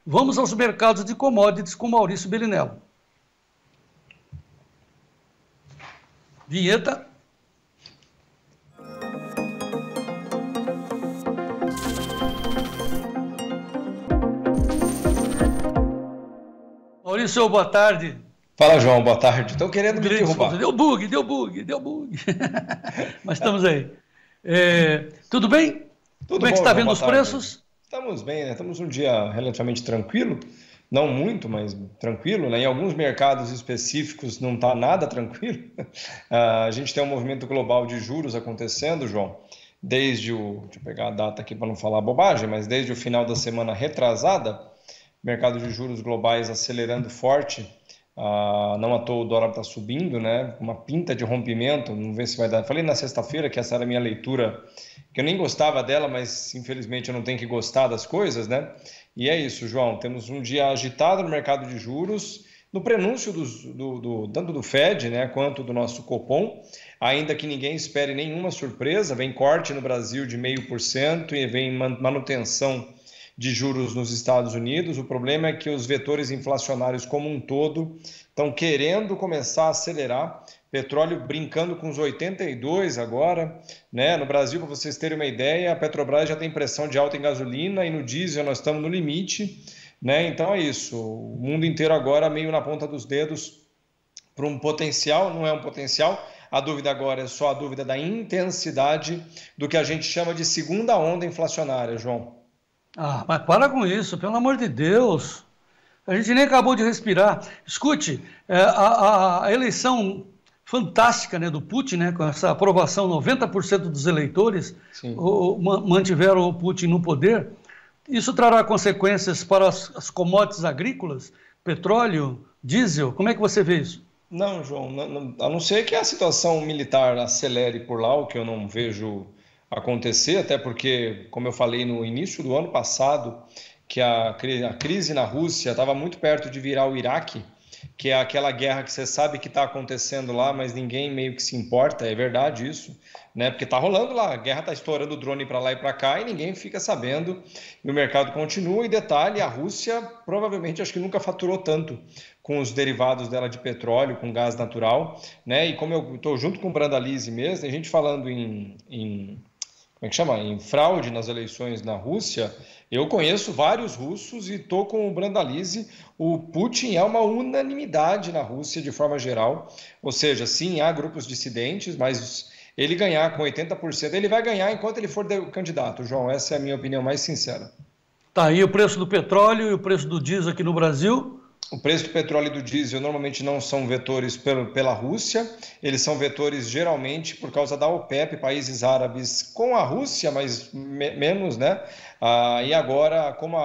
Vamos aos mercados de commodities com Maurício Bellinello. Vinheta. Maurício, boa tarde. Fala, João, boa tarde. Estão querendo me derrubar. Deu bug. Mas estamos aí. Tudo bem? Como é que você está vendo os preços? Estamos bem, né? Estamos um dia relativamente tranquilo. Não muito, mas tranquilo, né? Em alguns mercados específicos não está nada tranquilo. A gente tem um movimento global de juros acontecendo, João, desde o... Deixa eu pegar a data aqui para não falar bobagem, mas desde o final da semana retrasada, mercado de juros globais acelerando forte. Não à toa o dólar está subindo, né? Uma pinta de rompimento, vamos ver se vai dar. Falei na sexta-feira que essa era a minha leitura, que eu nem gostava dela, mas infelizmente eu não tenho que gostar das coisas, né? E é isso, João, temos um dia agitado no mercado de juros, no prenúncio tanto do Fed, né, quanto do nosso Copom, ainda que ninguém espere nenhuma surpresa, vem corte no Brasil de 0,5% e vem manutenção de juros nos Estados Unidos. O problema é que os vetores inflacionários como um todo estão querendo começar a acelerar. Petróleo brincando com os 82 agora, né? No Brasil, para vocês terem uma ideia, a Petrobras já tem pressão de alta em gasolina e no diesel nós estamos no limite, né? Então é isso, o mundo inteiro agora meio na ponta dos dedos para um potencial, não é um potencial, a dúvida agora é só a dúvida da intensidade do que a gente chama de segunda onda inflacionária, João. Mas para com isso, pelo amor de Deus. A gente nem acabou de respirar. Escute, a eleição fantástica, né, do Putin, né, com essa aprovação, 90% dos eleitores mantiveram o Putin no poder. Isso trará consequências para as commodities agrícolas, petróleo, diesel? Como é que você vê isso? Não, João, a não ser que a situação militar acelere por lá, o que eu não vejo acontecer, até porque, como eu falei no início do ano passado, que a crise na Rússia estava muito perto de virar o Iraque, que é aquela guerra que você sabe que está acontecendo lá, mas ninguém meio que se importa, é verdade isso, né? Porque está rolando lá, a guerra está estourando drone para lá e para cá e ninguém fica sabendo, e o mercado continua. E detalhe, a Rússia provavelmente acho que nunca faturou tanto com os derivados dela de petróleo, com gás natural, né? E como eu estou junto com o Brandalize mesmo, tem gente falando como é que chama? Em fraude nas eleições na Rússia. Eu conheço vários russos e estou com o Brandalize. O Putin é uma unanimidade na Rússia de forma geral. Ou seja, sim, há grupos dissidentes, mas ele ganhar com 80%, ele vai ganhar enquanto ele for candidato, João. Essa é a minha opinião mais sincera. Tá, e o preço do petróleo e o preço do diesel aqui no Brasil? O preço do petróleo e do diesel normalmente não são vetores pela Rússia, eles são vetores geralmente por causa da OPEP, países árabes com a Rússia, mas menos, né? E agora, como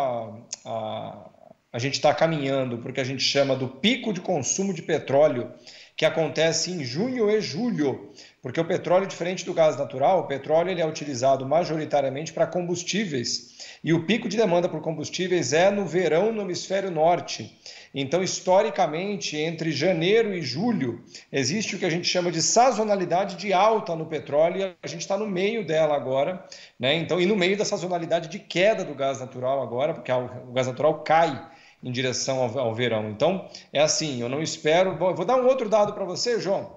a gente está caminhando para o que a gente chama do pico de consumo de petróleo, que acontece em junho e julho, porque o petróleo, diferente do gás natural, o petróleo ele é utilizado majoritariamente para combustíveis, e o pico de demanda por combustíveis é no verão no hemisfério norte. Então, historicamente, entre janeiro e julho, existe o que a gente chama de sazonalidade de alta no petróleo, e a gente está no meio dela agora, né? Então, e no meio da sazonalidade de queda do gás natural agora, porque o gás natural cai em direção ao verão. Então, é assim, eu não espero... Vou dar um outro dado para você, João.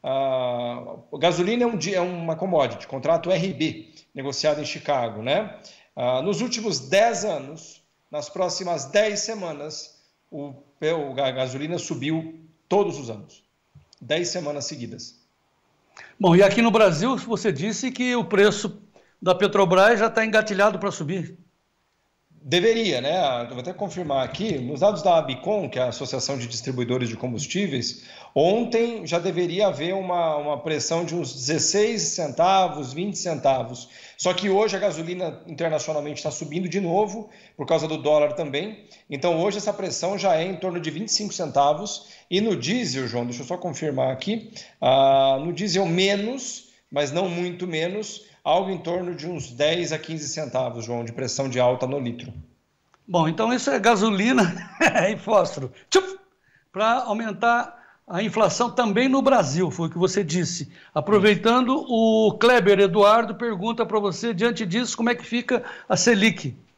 A gasolina é uma commodity, contrato RB, negociado em Chicago, né? Nos últimos 10 anos, nas próximas 10 semanas, a gasolina subiu todos os anos, 10 semanas seguidas. Bom, e aqui no Brasil, você disse que o preço da Petrobras já está engatilhado para subir. Deveria, né? Eu vou até confirmar aqui, nos dados da ABICOM, que é a Associação de Distribuidores de Combustíveis, ontem já deveria haver uma pressão de uns 16 centavos, 20 centavos. Só que hoje a gasolina internacionalmente está subindo de novo, por causa do dólar também. Então hoje essa pressão já é em torno de 25 centavos. E no diesel, João, deixa eu só confirmar aqui, no diesel menos, mas não muito menos, algo em torno de uns 10 a 15 centavos, João, de pressão de alta no litro. Bom, então isso é gasolina e fósforo. Para aumentar a inflação também no Brasil, foi o que você disse. Aproveitando, o Kleber Eduardo pergunta para você, diante disso, como é que fica a Selic?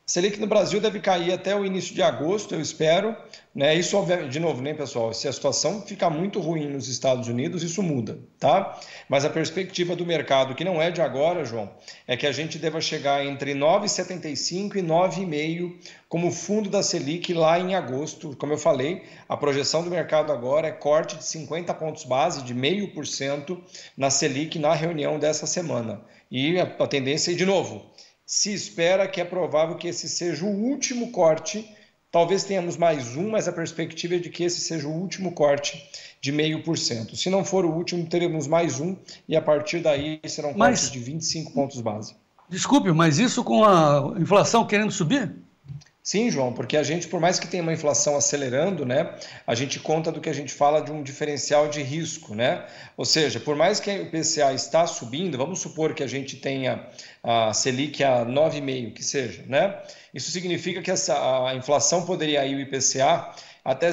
Selic no Brasil deve cair até o início de agosto, eu espero. Né? Isso, de novo, né, pessoal? Se a situação ficar muito ruim nos Estados Unidos, isso muda, tá? Mas a perspectiva do mercado, que não é de agora, João, é que a gente deva chegar entre 9,75 e 9,5 como fundo da Selic lá em agosto. Como eu falei, a projeção do mercado agora é corte de 50 pontos base, de 0,5% na Selic na reunião dessa semana. E a tendência, de novo, se espera que é provável que esse seja o último corte, talvez tenhamos mais um, mas a perspectiva é de que esse seja o último corte de 0,5%. Se não for o último, teremos mais um e a partir daí serão cortes de 25 pontos base. Desculpe, mas isso com a inflação querendo subir? Sim, João, porque a gente, por mais que tenha uma inflação acelerando, né, a gente conta do que a gente fala de um diferencial de risco, né? Ou seja, por mais que o IPCA está subindo, vamos supor que a gente tenha a Selic a 9,5, que seja, né? Isso significa que a inflação poderia ir o IPCA até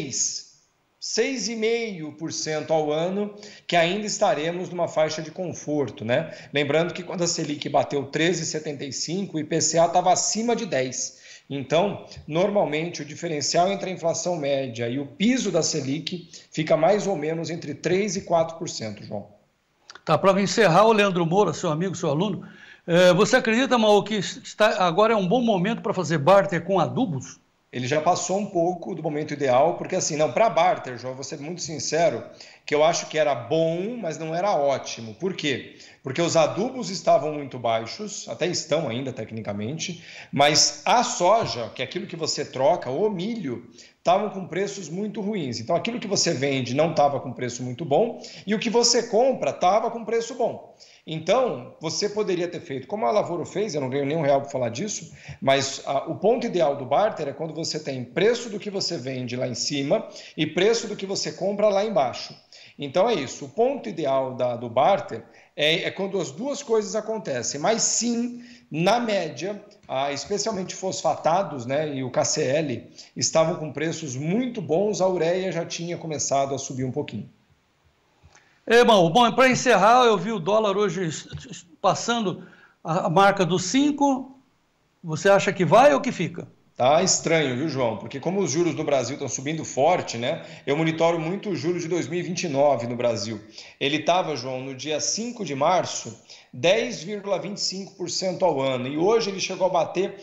6,5% ao ano, que ainda estaremos numa faixa de conforto, né? Lembrando que quando a Selic bateu 13,75, o IPCA estava acima de 10%. Então, normalmente, o diferencial entre a inflação média e o piso da Selic fica mais ou menos entre 3% e 4%, João. Tá, para encerrar, o Leandro Moura, seu amigo, seu aluno, você acredita, Mauro, que agora é um bom momento para fazer barter com adubos? Ele já passou um pouco do momento ideal, porque assim, não, para barter, João, vou ser muito sincero, que eu acho que era bom, mas não era ótimo. Por quê? Porque os adubos estavam muito baixos, até estão ainda tecnicamente, mas a soja, que é aquilo que você troca, o milho, estavam com preços muito ruins. Então aquilo que você vende não estava com preço muito bom e o que você compra estava com preço bom. Então, você poderia ter feito, como a Lavoro fez, eu não ganho nenhum real para falar disso, mas o ponto ideal do barter é quando você tem preço do que você vende lá em cima e preço do que você compra lá embaixo. Então é isso, o ponto ideal do barter é quando as duas coisas acontecem, mas sim, na média, especialmente fosfatados, né, e o KCl estavam com preços muito bons, a ureia já tinha começado a subir um pouquinho. Bom, para encerrar, eu vi o dólar hoje passando a marca dos 5. Você acha que vai ou que fica? Tá estranho, viu, João? Porque como os juros no Brasil estão subindo forte, né? Eu monitoro muito os juros de 2029 no Brasil. Ele estava, João, no dia 5 de março, 10,25% ao ano. E hoje ele chegou a bater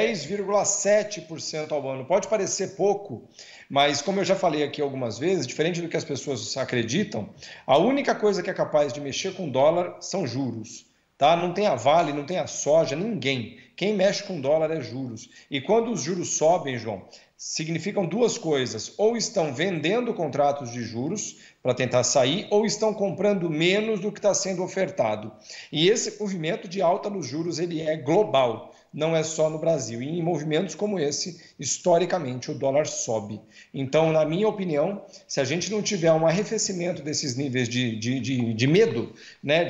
10,7% ao ano. Pode parecer pouco, mas como eu já falei aqui algumas vezes, diferente do que as pessoas acreditam, a única coisa que é capaz de mexer com dólar são juros. Tá? Não tem a Vale, não tem a soja, ninguém. Quem mexe com dólar é juros. E quando os juros sobem, João, significam duas coisas. Ou estão vendendo contratos de juros para tentar sair, ou estão comprando menos do que está sendo ofertado. E esse movimento de alta nos juros ele é global, não é só no Brasil. E em movimentos como esse, historicamente, o dólar sobe. Então, na minha opinião, se a gente não tiver um arrefecimento desses níveis de medo, né,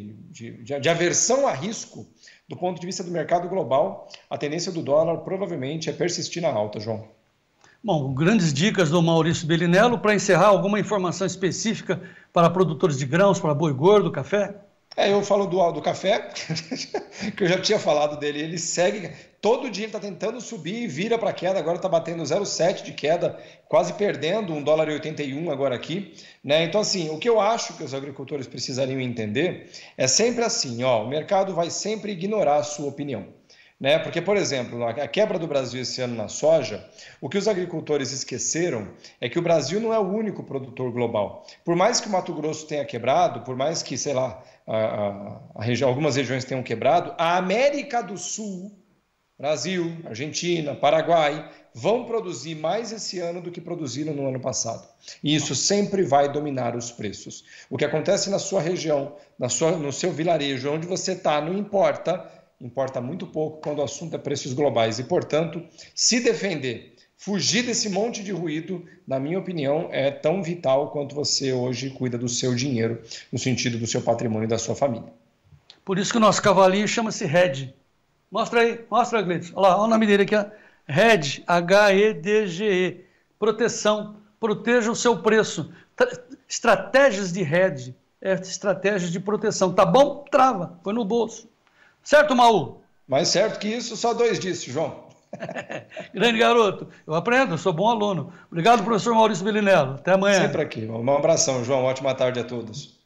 de aversão a risco, do ponto de vista do mercado global, a tendência do dólar provavelmente é persistir na alta, João. Bom, grandes dicas do Maurício Bellinello. Para encerrar, alguma informação específica para produtores de grãos, para boi gordo, café? Eu falo do café, que eu já tinha falado dele, ele segue, todo dia ele está tentando subir e vira para queda, agora está batendo 0,7 de queda, quase perdendo $1,81 agora aqui, né? Então assim, o que eu acho que os agricultores precisariam entender é sempre assim, o mercado vai sempre ignorar a sua opinião. Né? Porque, por exemplo, a quebra do Brasil esse ano na soja, o que os agricultores esqueceram é que o Brasil não é o único produtor global. Por mais que o Mato Grosso tenha quebrado, por mais que, sei lá, algumas regiões tenham quebrado, a América do Sul, Brasil, Argentina, Paraguai, vão produzir mais esse ano do que produziram no ano passado. E isso sempre vai dominar os preços. O que acontece na sua região, no seu vilarejo, onde você está, não importa. Importa muito pouco quando o assunto é preços globais e, portanto, se defender, fugir desse monte de ruído, na minha opinião, é tão vital quanto você hoje cuida do seu dinheiro, no sentido do seu patrimônio e da sua família. Por isso que o nosso cavalinho chama-se Hedge. Mostra aí, mostra, Gleiton. Olha lá, olha o nome dele aqui, Hedge, H-E-D-G-E. Proteção, proteja o seu preço. Estratégias de hedge, estratégias de proteção. Tá bom? Trava, põe no bolso. Certo, Maú? Mais certo que isso, só 2 disso, João. Grande garoto, eu aprendo, sou bom aluno. Obrigado, professor Maurício Belinello. Até amanhã. Sempre aqui. Um abração, João. Ótima tarde a todos.